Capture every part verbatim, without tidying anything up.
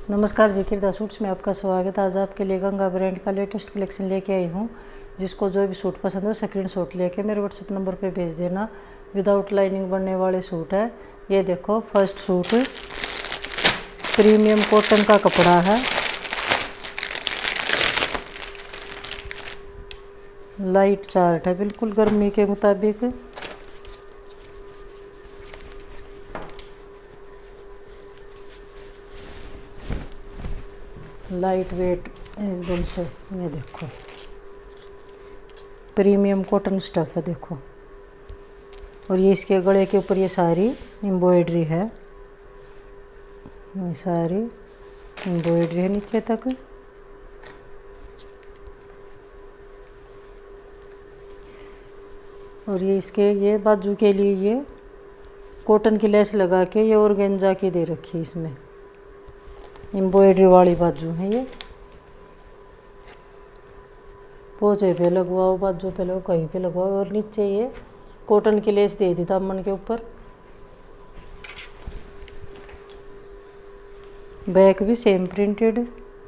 नमस्कार जी, किरदा सूट्स में आपका स्वागत है। आज आपके लिए गंगा ब्रांड का लेटेस्ट कलेक्शन लेके आई हूँ। जिसको जो भी सूट पसंद हो स्क्रीनशॉट लेके मेरे व्हाट्सएप नंबर पे भेज देना। विदाउट लाइनिंग बनने वाले सूट है। ये देखो, फर्स्ट सूट प्रीमियम कॉटन का कपड़ा है, लाइट चार्ट है, बिल्कुल गर्मी के मुताबिक। लाइट वेट एकदम से, ये देखो प्रीमियम कॉटन स्टफ है, देखो। और ये इसके गले के ऊपर ये सारी एम्ब्रॉयडरी है, ये सारी एम्ब्रॉयडरी है नीचे तक। और ये इसके ये बाजू के लिए ये कॉटन की लेस लगा के ये ऑर्गेन्जा की दे रखी है, इसमें एम्ब्रॉयडरी वाली बाजू है। ये पोचे पे लगवाओ, बाजू पे लगवाओ, कहीं पे लगवाओ। और नीचे ये कॉटन की लेस दे दी दामन के ऊपर। बैक भी सेम प्रिंटेड।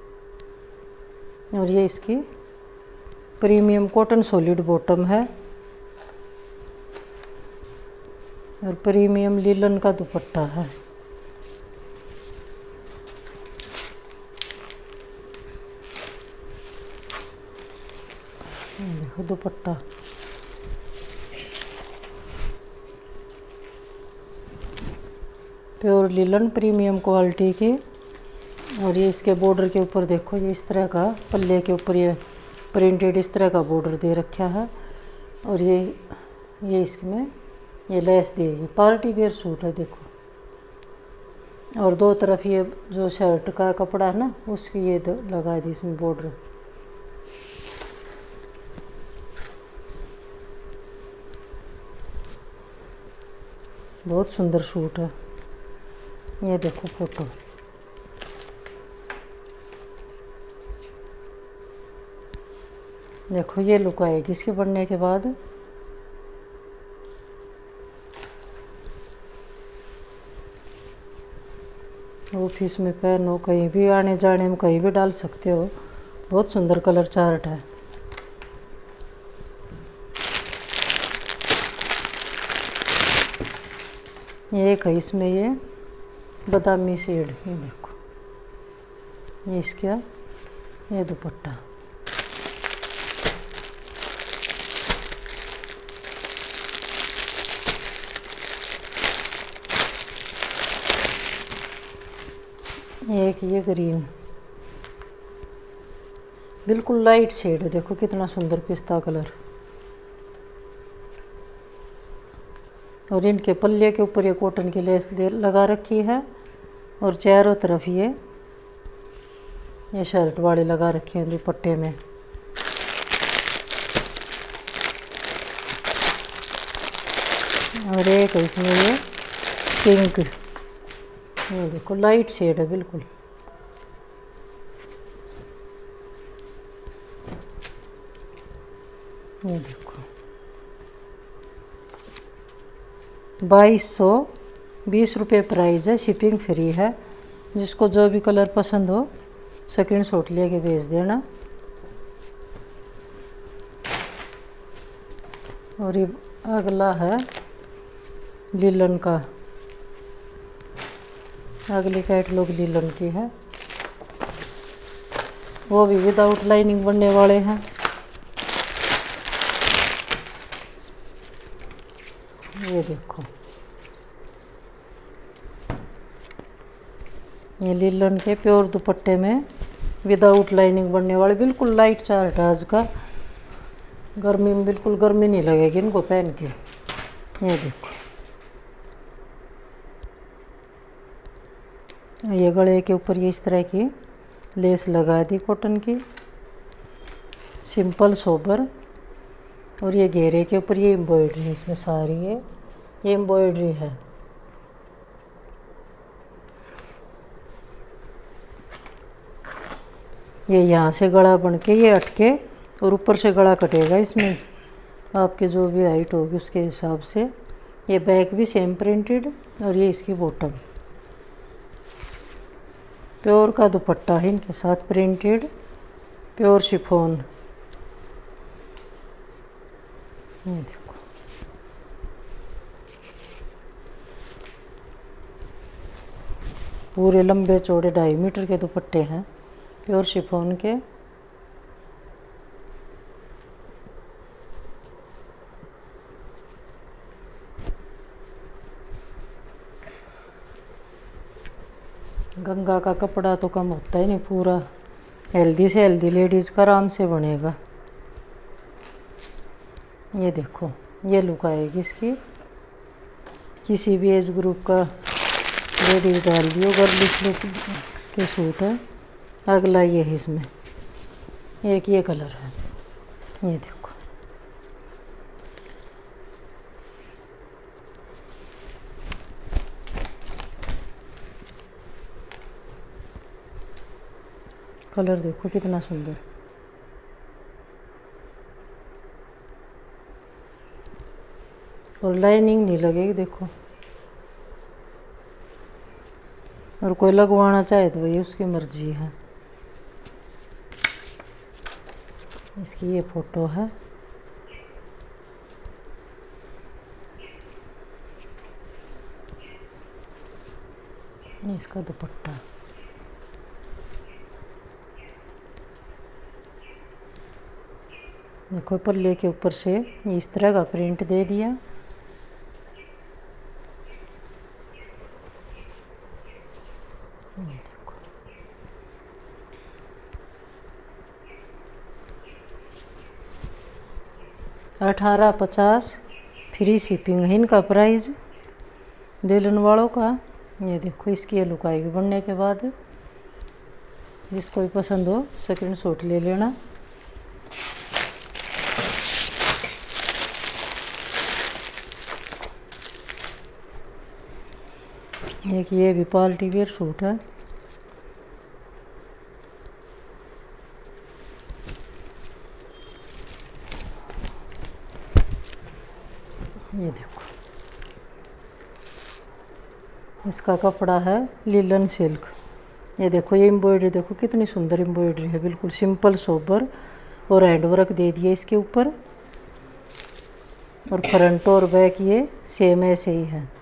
और ये इसकी प्रीमियम कॉटन सॉलिड बॉटम है और प्रीमियम लिलन का दुपट्टा है। देखो dupatta, pure linen premium quality की। और ये इसके बॉर्डर के ऊपर देखो, ये इस तरह का पल्ले के ऊपर ये प्रिंटेड इस तरह का बॉर्डर दे रखा है। और ये ये इसमें ये लेस देगी। पार्टी वेयर सूट है, देखो। और दो तरफ ये जो शर्ट का कपड़ा है ना, उसकी ये लगा दी इसमें बॉर्डर। बहुत सुंदर सूट है। ये देखो फोटो, देखो ये लुक आएगी इसके बनने के बाद। ऑफिस में पहनो, कहीं भी आने जाने में कहीं भी डाल सकते हो। बहुत सुंदर कलर चार्ट है। ये एक है इसमें ये बादामी शेड, ये देखो। ये इसका ये दुपट्टा, एक ये ग्रीन, बिल्कुल लाइट शेड है। देखो कितना सुंदर पिस्ता कलर। और इनके पल्ले के ऊपर ये कॉटन की लेस दे लगा रखी है। और चारों तरफ ये ये शर्ट वाली लगा रखी है दुपट्टे में। और एक इसमें ये पिंक, ये देखो लाइट शेड है बिल्कुल। ये देखो बाईस सौ बीस रुपये प्राइस है, शिपिंग फ्री है। जिसको जो भी कलर पसंद हो स्क्रीनशॉट लेके भेज देना। और ये अगला है लिलन का, अगली कैटलॉग लिलन की है। वो भी विदाउट लाइनिंग बनने वाले हैं। ये देखो, ये लिलन के प्योर दुपट्टे में विदाउट लाइनिंग बनने वाले, बिल्कुल लाइट चार्ट है आज का। गर्मी में बिल्कुल गर्मी नहीं लगेगी इनको पहन के। ये देखो, ये गले के ऊपर ये इस तरह की लेस लगा दी कॉटन की, सिंपल सोबर। और ये घेरे के ऊपर ये एम्ब्रॉयडरी है, इसमें सारी ये ये एम्ब्रॉयडरी है। ये यहाँ से गला बन के ये अटके और ऊपर से गला कटेगा इसमें। आपके जो भी हाइट होगी उसके हिसाब से। ये बैक भी सेम प्रिंटेड। और ये इसकी बॉटम, प्योर का दुपट्टा है इनके साथ, प्रिंटेड प्योर शिफॉन। ये देखो, पूरे लंबे चौड़े ढाई मीटर के दुपट्टे हैं प्योर शिफॉन के। गंगा का कपड़ा तो कम होता ही नहीं, पूरा हेल्दी से हेल्दी लेडीज़ का आराम से बनेगा। ये देखो, ये लुक आएगी इसकी, किसी भी एज ग्रुप का लेडीज डाल दियो, गर्लिश लुक के सूट है। अगला ये है, इसमें एक ये कलर है, ये देखो, कलर देखो कितना सुंदर। और लाइनिंग नहीं लगेगी, देखो। और कोई लगवाना चाहे तो वही उसकी मर्जी है। इसकी ये फोटो है। इसका दुपट्टा, देखो पल्ले के ऊपर से इस तरह का प्रिंट दे दिया। देखो, अठारह पचास फ्री शिपिंग है इनका प्राइस लेलन वालों का। ये देखो, इसकी ये लुक आएगी बनने के बाद। जिसको भी पसंद हो स्क्रीनशॉट ले लेना। एक ये भी पार्टी वेयर सूट है। ये देखो, इसका कपड़ा है लिलन सिल्क। ये देखो, ये एम्ब्रॉयडरी देखो कितनी सुंदर एम्ब्रॉयडरी है, बिल्कुल सिंपल सोबर। और हैंड वर्क दे दिया इसके ऊपर। और फ्रंट और बैक ये सेम ऐसे ही है।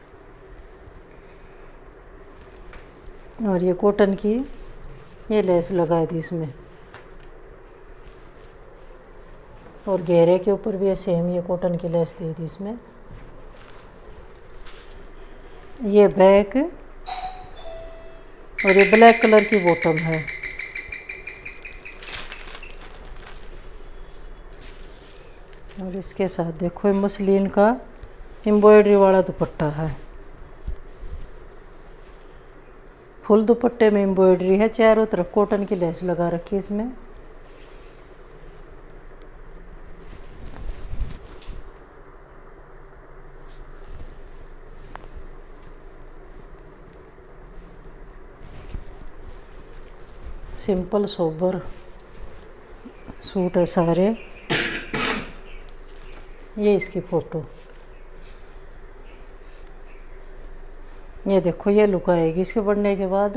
और ये कॉटन की ये लेस लगा दी इसमें। और घेरे के ऊपर भी ये सेम ये कॉटन की लेस दे दी इसमें। ये बैक और ये ब्लैक कलर की बॉटम है। और इसके साथ देखो, मसलिन का एम्ब्रॉयडरी वाला दुपट्टा है। फुल दुपट्टे में एम्ब्रॉयडरी है, चारों तरफ कॉटन की लेस लगा रखी है इसमें। सिंपल सोबर सूट है सारे। ये इसकी फ़ोटो, ये देखो, ये लुक आएगी इसके बनने के बाद।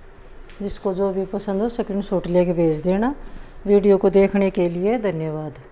जिसको जो भी पसंद हो स्क्रीनशॉट लेके भेज देना। वीडियो को देखने के लिए धन्यवाद।